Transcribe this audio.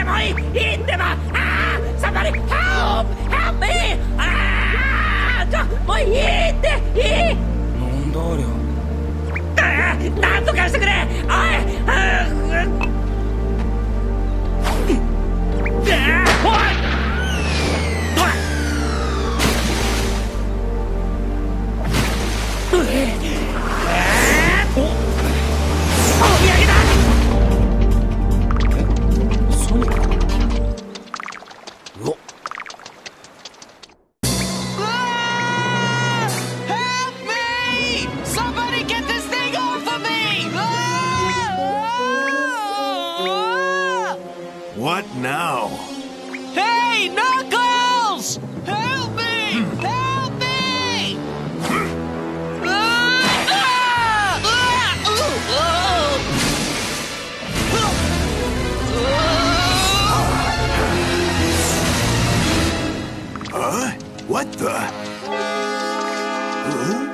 でもいい、いいってば。somebody help me。もういいって、いい。 なんだありゃ。 なんとかしてくれ。 What now? Hey, Knuckles! Help me! Help me! Huh? What the? Huh?